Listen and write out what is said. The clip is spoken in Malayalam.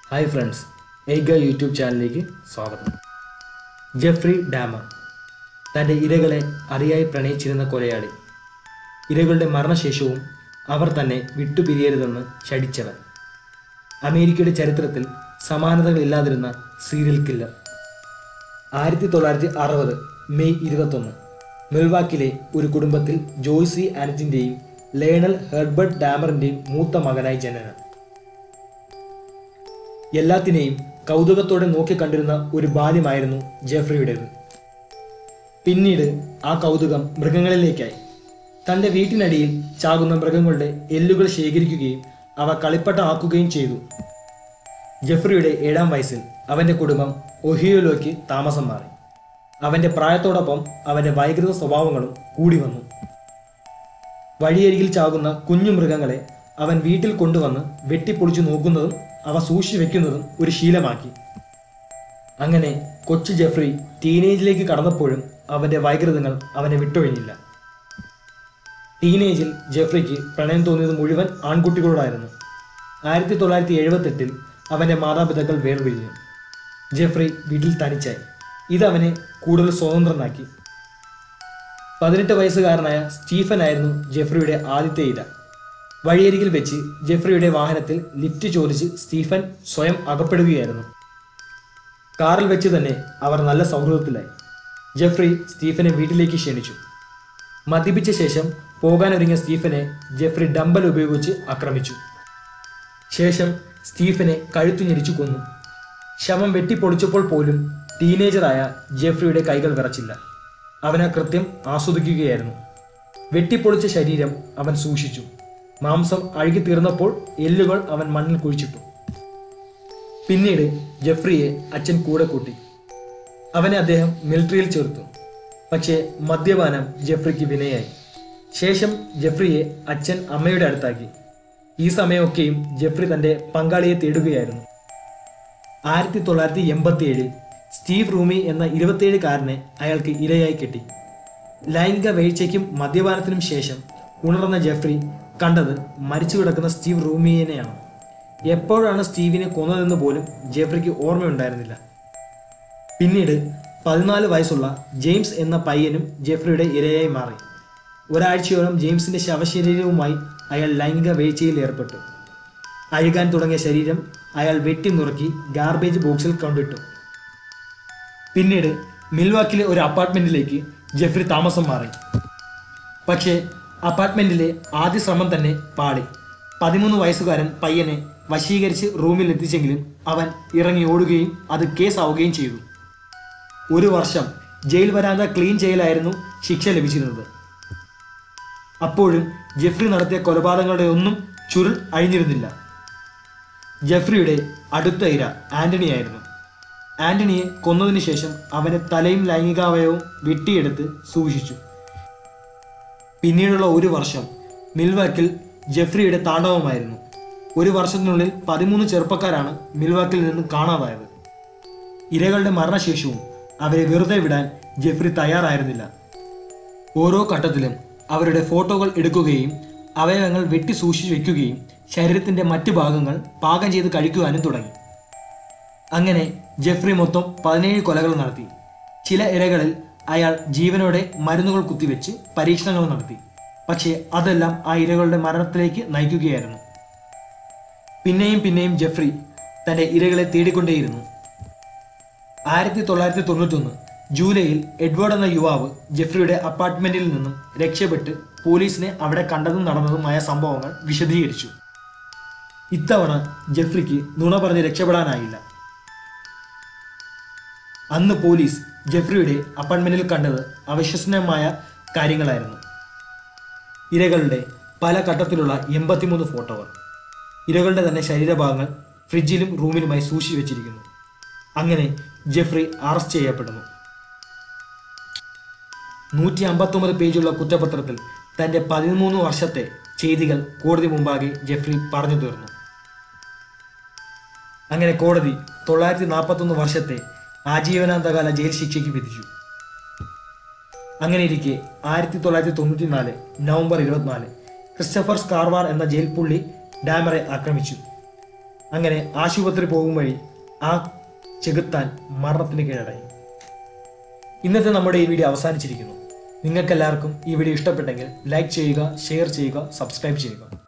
ഹായ് ഫ്രണ്ട്സ്, എയ്ഗ യൂട്യൂബ് ചാനലിലേക്ക് സ്വാഗതം. ജെഫ്രി ഡാമർ തൻ്റെ ഇരകളെ അറിയായി പ്രണയിച്ചിരുന്ന കൊലയാളി. ഇരകളുടെ മരണശേഷവും അവർ തന്നെ വിട്ടുപിരിയരുതെന്ന് ശഠിച്ചവൻ. അമേരിക്കയുടെ ചരിത്രത്തിൽ സമാനതകളില്ലാതിരുന്ന സീരിയൽ കില്ലർ. 1960 മെയ് 21 മിൽവാക്കിലെ ഒരു കുടുംബത്തിൽ ജോയ്സി ആനറ്റിൻ്റെയും ലേണൽ ഹെർബർട്ട് ഡാമറിൻ്റെയും മൂത്ത മകനായി ജനനം. എല്ലാത്തിനെയും കൗതുകത്തോടെ നോക്കിക്കണ്ടിരുന്ന ഒരു ബാല്യമായിരുന്നു ജെഫ്രിയുടേത്. പിന്നീട് ആ കൗതുകം മൃഗങ്ങളിലേക്കായി. തൻ്റെ വീട്ടിനടിയിൽ ചാകുന്ന മൃഗങ്ങളുടെ എല്ലുകൾ ശേഖരിക്കുകയും അവ കളിപ്പട്ടമാക്കുകയും ചെയ്തു. ജെഫ്രിയുടെ 7-ാം വയസ്സിൽ അവൻ്റെ കുടുംബം ഒഹിയോയിലേക്ക് താമസം മാറി. അവൻ്റെ പ്രായത്തോടൊപ്പം അവൻ്റെ വൈകൃത സ്വഭാവങ്ങളും കൂടി വന്നു. വഴിയരികിൽ ചാകുന്ന കുഞ്ഞു മൃഗങ്ങളെ അവൻ വീട്ടിൽ കൊണ്ടുവന്ന് വെട്ടിപ്പൊളിച്ചു നോക്കുന്നതും അവ സൂക്ഷിച്ചു വെക്കുന്നതും ഒരു ശീലമാക്കി. അങ്ങനെ കൊച്ചു ജെഫ്രി ടീനേജിലേക്ക് കടന്നപ്പോഴും അവൻ്റെ വൈകൃതങ്ങൾ അവനെ വിട്ടൊഴിഞ്ഞില്ല. ടീനേജിൽ ജെഫ്രിക്ക് പ്രണയം തോന്നിയത് മുഴുവൻ ആൺകുട്ടികളോടായിരുന്നു. 1978 അവൻ്റെ മാതാപിതാക്കൾ വേർപിരിഞ്ഞു. ജെഫ്രി വീട്ടിൽ തനിച്ചായി. ഇതവനെ കൂടുതൽ സ്വതന്ത്രനാക്കി. 18 വയസ്സുകാരനായ സ്റ്റീഫൻ ആയിരുന്നു ജെഫ്രിയുടെ ആദ്യത്തെ ഇര. വഴിയരികിൽ വെച്ച് ജെഫ്രിയുടെ വാഹനത്തിൽ ലിഫ്റ്റ് ചോദിച്ച് സ്റ്റീഫൻ സ്വയം അകപ്പെടുകയായിരുന്നു. കാറിൽ വെച്ച് തന്നെ അവർ നല്ല സൗഹൃദത്തിലായി. ജെഫ്രി സ്റ്റീഫനെ വീട്ടിലേക്ക് ക്ഷണിച്ചു. മദ്യപിച്ച ശേഷം പോകാനൊരുങ്ങിയ സ്റ്റീഫനെ ജെഫ്രി ഡംബൽ ഉപയോഗിച്ച് ആക്രമിച്ചു. ശേഷം സ്റ്റീഫനെ കഴുത്തു ഞെരിച്ചു കൊന്നു. ശവം വെട്ടിപ്പൊളിച്ചപ്പോൾ പോലും ടീനേജറായ ജെഫ്രിയുടെ കൈകൾ വിറച്ചില്ല. അവൻ ആ കൃത്യം ആസ്വദിക്കുകയായിരുന്നു. വെട്ടിപ്പൊളിച്ച ശരീരം അവൻ സൂക്ഷിച്ചു. മാംസം അഴുകി തീർന്നപ്പോൾ എല്ലുകൾ അവൻ മണ്ണിൽ കുഴിച്ചിട്ടു. പിന്നീട് ജെഫ്രിയെ അച്ഛൻ കൂടെ കൂട്ടി. അവനെ അദ്ദേഹം മിലിറ്ററിയിൽ ചേർത്തു. പക്ഷേ മദ്യപാനം ജെഫ്രിക്ക് വിനയായി. ശേഷം ജെഫ്രിയെ അച്ഛൻ അമ്മയുടെ അടുത്താക്കി. ഈ സമയമൊക്കെയും ജെഫ്രി തൻ്റെ പങ്കാളിയെ തേടുകയായിരുന്നു. 1987 സ്റ്റീവ് റൂമി എന്ന 27-കാരനെ അയാൾക്ക് ഇരയായി കിട്ടി. ലൈംഗിക വീഴ്ചയ്ക്കും മദ്യപാനത്തിനും ശേഷം ഉണർന്ന ജെഫ്രി കണ്ടത് മരിച്ചു കിടക്കുന്ന സ്റ്റീവ് റൂമിയെയാണ്. എപ്പോഴാണ് സ്റ്റീവിനെ കൊന്നതെന്ന് പോലും ജെഫ്രിക്ക് ഓർമ്മയുണ്ടായിരുന്നില്ല. പിന്നീട് 14 വയസ്സുള്ള ജെയിംസ് എന്ന പയ്യനും ജെഫ്രിയുടെ ഇരയായി മാറി. ഒരാഴ്ചയോളം ജെയിംസിന്റെ ശവശരീരവുമായി അയാൾ ലൈംഗിക വീഴ്ചയിൽ ഏർപ്പെട്ടു. അഴുകാൻ തുടങ്ങിയ ശരീരം അയാൾ വെട്ടി നുറുക്കി ഗാർബേജ് ബോക്സിൽ കൊണ്ടിട്ടു. പിന്നീട് മിൽവാക്കിലെ ഒരു അപ്പാർട്ട്മെന്റിലേക്ക് ജെഫ്രി താമസം മാറി. പക്ഷേ അപ്പാർട്ട്മെന്റിലെ ആദ്യ ശ്രമം തന്നെ പാളി. 13 വയസ്സുകാരൻ പയ്യനെ വശീകരിച്ച് റൂമിൽ എത്തിച്ചെങ്കിലും അവൻ ഇറങ്ങി ഓടുകയും അത് കേസാവുകയും ചെയ്തു. 1 വർഷം ജയിൽ വരാന്ത ക്ലീൻ ചെയ്യലായിരുന്നു ശിക്ഷ ലഭിച്ചിരുന്നത്. അപ്പോഴും ജെഫ്രി നടത്തിയ കൊലപാതകങ്ങളുടെ ഒന്നും ചുരുൾ അഴിഞ്ഞിരുന്നില്ല. ജെഫ്രിയുടെ അടുത്ത ഇര ആന്റണിയായിരുന്നു. ആന്റണിയെ കൊന്നതിനു ശേഷം അവന്റെ തലയും ലൈംഗികാവയവവും വെട്ടിയെടുത്ത് സൂക്ഷിച്ചു. പിന്നീടുള്ള 1 വർഷം മിൽവാക്കിൽ ജെഫ്രിയുടെ താണ്ഡവമായിരുന്നു. 1 വർഷത്തിനുള്ളിൽ 13 ചെറുപ്പക്കാരാണ് മിൽവാക്കിൽ നിന്ന് കാണാതായത്. ഇരകളുടെ മരണശേഷവും അവരെ വെറുതെ വിടാൻ ജെഫ്രി തയ്യാറായിരുന്നില്ല. ഓരോ ഘട്ടത്തിലും അവരുടെ ഫോട്ടോകൾ എടുക്കുകയും അവയവങ്ങൾ വെട്ടി സൂക്ഷിച്ചു വയ്ക്കുകയും ശരീരത്തിന്റെ മറ്റു ഭാഗങ്ങൾ പാകം ചെയ്ത് കഴിക്കുവാനും തുടങ്ങി. അങ്ങനെ ജെഫ്രി മൊത്തം 17 കൊലകൾ നടത്തി. ചില ഇരകളിൽ അയാൾ ജീവനോടെ മരുന്നുകൾ കുത്തിവെച്ച് പരീക്ഷണങ്ങൾ നടത്തി. പക്ഷേ അതെല്ലാം ആ ഇരകളുടെ മരണത്തിലേക്ക് നയിക്കുകയായിരുന്നു. പിന്നെയും ജെഫ്രി തൻ്റെ ഇരകളെ തേടിക്കൊണ്ടേയിരുന്നു. 1991 ജൂലൈയിൽ എഡ്വേർഡ് എന്ന യുവാവ് ജെഫ്രിയുടെ അപ്പാർട്ട്മെന്റിൽ നിന്നും രക്ഷപ്പെട്ട് പോലീസിനെ അവിടെ കണ്ടതും നടന്നതുമായ സംഭവങ്ങൾ വിശദീകരിച്ചു. ഇത്തവണ ജെഫ്രിക്ക് നുണ പറഞ്ഞ് രക്ഷപ്പെടാനായില്ല. അന്ന് പോലീസ് ജെഫ്രിയുടെ അപ്പാർട്ട്മെന്റിൽ കണ്ടത് അവിശ്വസനീയമായ കാര്യങ്ങളായിരുന്നു. ഇരകളുടെ പല ഘട്ടത്തിലുള്ള 83 ഫോട്ടോകൾ. ഇരകളുടെ തന്നെ ശരീരഭാഗങ്ങൾ ഫ്രിഡ്ജിലും റൂമിലുമായി സൂക്ഷിച്ചു വെച്ചിരിക്കുന്നു. അങ്ങനെ ജെഫ്രി അറസ്റ്റ് ചെയ്യപ്പെടുന്നു. 159 പേജുള്ള കുറ്റപത്രത്തിൽ തൻ്റെ 13 വർഷത്തെ ചെയ്തികൾ കോടതി മുമ്പാകെ ജെഫ്രി പറഞ്ഞു തീർന്നു. അങ്ങനെ കോടതി 941 വർഷത്തെ ആജീവനാന്തകാല ജയിൽ ശിക്ഷയ്ക്ക് വിധിച്ചു. അങ്ങനെയിരിക്കെ 1994 നവംബർ 24 ക്രിസ്റ്റഫർ സ്കാർവാർ എന്ന ജയിൽ പുള്ളി ഡാമറെ ആക്രമിച്ചു. അങ്ങനെ ആശുപത്രി പോകും വഴി ആ ചെകുത്താൻ മരണത്തിന് കീഴടങ്ങി. ഇന്നത്തെ നമ്മുടെ ഈ വീഡിയോ അവസാനിച്ചിരിക്കുന്നു. നിങ്ങൾക്കെല്ലാവർക്കും ഈ വീഡിയോ ഇഷ്ടപ്പെട്ടെങ്കിൽ ലൈക്ക് ചെയ്യുക, ഷെയർ ചെയ്യുക, സബ്സ്ക്രൈബ് ചെയ്യുക.